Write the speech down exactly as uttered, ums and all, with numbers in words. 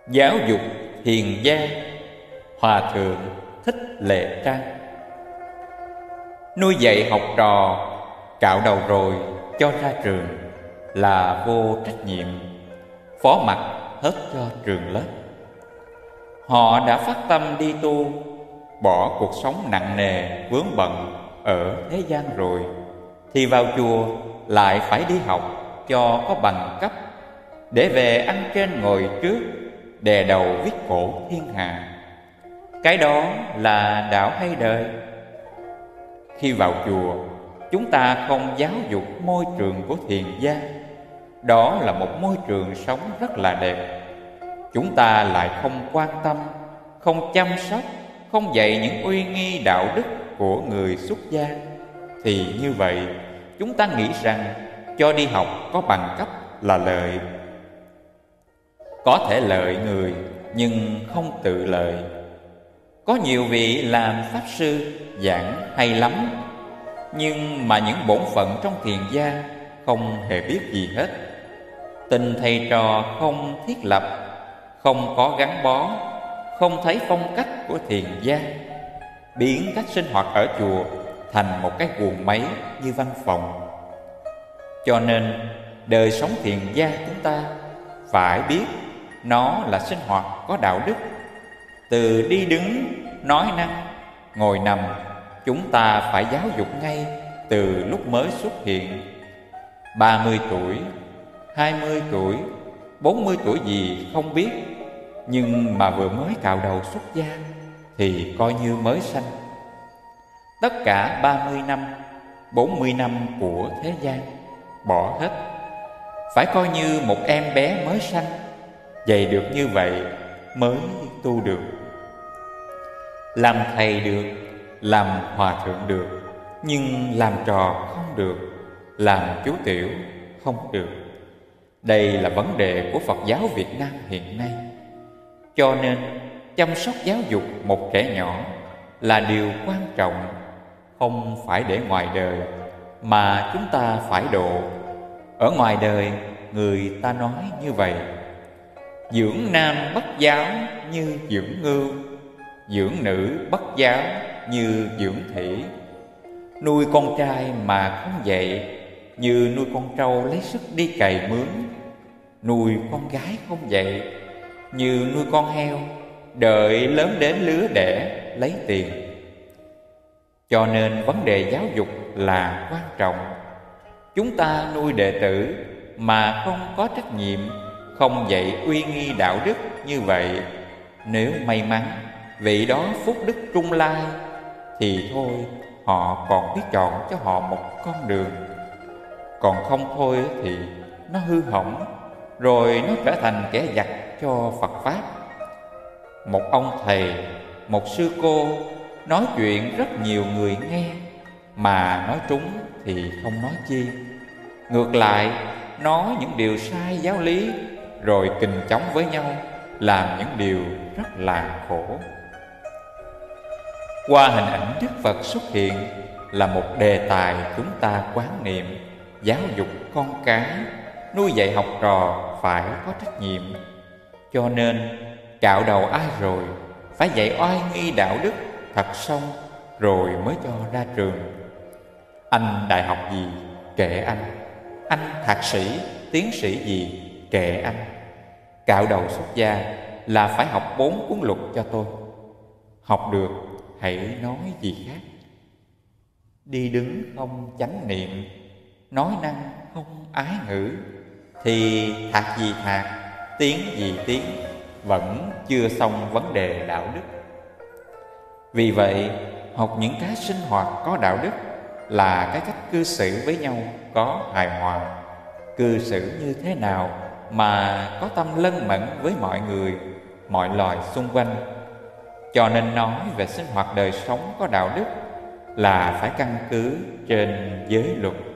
Giáo dục hiền gia. Hòa thượng Thích Lệ Trang. Nuôi dạy học trò, cạo đầu rồi cho ra trường là vô trách nhiệm, phó mặc hết cho trường lớp. Họ đã phát tâm đi tu, bỏ cuộc sống nặng nề vướng bận ở thế gian rồi, thì vào chùa lại phải đi học cho có bằng cấp, để về ăn trên ngồi trước, đè đầu viết cổ thiên hạ. Cái đó là đạo hay đời? Khi vào chùa, chúng ta không giáo dục môi trường của thiền gia. Đó là một môi trường sống rất là đẹp. Chúng ta lại không quan tâm, không chăm sóc, không dạy những uy nghi đạo đức của người xuất gia, thì như vậy chúng ta nghĩ rằng cho đi học có bằng cấp là lợi. Có thể lợi người nhưng không tự lợi. Có nhiều vị làm pháp sư giảng hay lắm, nhưng mà những bổn phận trong thiền gia không hề biết gì hết. Tình thầy trò không thiết lập, không có gắn bó, không thấy phong cách của thiền gia, biến cách sinh hoạt ở chùa thành một cái guồng máy như văn phòng. Cho nên đời sống thiền gia chúng ta phải biết nó là sinh hoạt có đạo đức. Từ đi đứng, nói năng, ngồi nằm, chúng ta phải giáo dục ngay từ lúc mới xuất hiện. Ba mươi tuổi, hai mươi tuổi, bốn mươi tuổi gì không biết, nhưng mà vừa mới cạo đầu xuất gia thì coi như mới sanh. Tất cả ba mươi năm, bốn mươi năm của thế gian bỏ hết, phải coi như một em bé mới sanh. Dạy được như vậy mới tu được. Làm thầy được, làm hòa thượng được, nhưng làm trò không được, làm chú tiểu không được. Đây là vấn đề của Phật giáo Việt Nam hiện nay. Cho nên chăm sóc giáo dục một trẻ nhỏ là điều quan trọng, không phải để ngoài đời, mà chúng ta phải độ. Ở ngoài đời người ta nói như vậy: dưỡng nam bất giáo như dưỡng ngưu, dưỡng nữ bất giáo như dưỡng thủy. Nuôi con trai mà không dạy, như nuôi con trâu lấy sức đi cày mướn. Nuôi con gái không dạy, như nuôi con heo đợi lớn đến lứa đẻ lấy tiền. Cho nên vấn đề giáo dục là quan trọng. Chúng ta nuôi đệ tử mà không có trách nhiệm, không dạy uy nghi đạo đức như vậy, nếu may mắn vị đó phúc đức trung lai, thì thôi họ còn biết chọn cho họ một con đường. Còn không thôi thì nó hư hỏng, rồi nó trở thành kẻ giặc cho Phật Pháp. Một ông thầy, một sư cô nói chuyện rất nhiều người nghe, mà nói trúng thì không nói chi. Ngược lại nói những điều sai giáo lý, rồi kình chống với nhau, làm những điều rất là khổ. Qua hình ảnh Đức Phật xuất hiện là một đề tài chúng ta quán niệm. Giáo dục con cái, nuôi dạy học trò phải có trách nhiệm. Cho nên cạo đầu ai rồi phải dạy oai nghi đạo đức thật xong, rồi mới cho ra trường. Anh đại học gì kệ anh, anh thạc sĩ, tiến sĩ gì kệ anh. Cạo đầu xuất gia là phải học bốn cuốn luật cho tôi. Học được hãy nói gì khác. Đi đứng không chánh niệm, nói năng không ái ngữ, thì thạc gì thạc, tiến gì tiến, vẫn chưa xong vấn đề đạo đức. Vì vậy, học những cái sinh hoạt có đạo đức là cái cách cư xử với nhau có hài hòa. Cư xử như thế nào mà có tâm lân mẫn với mọi người, mọi loài xung quanh. Cho nên nói về sinh hoạt đời sống có đạo đức là phải căn cứ trên giới luật.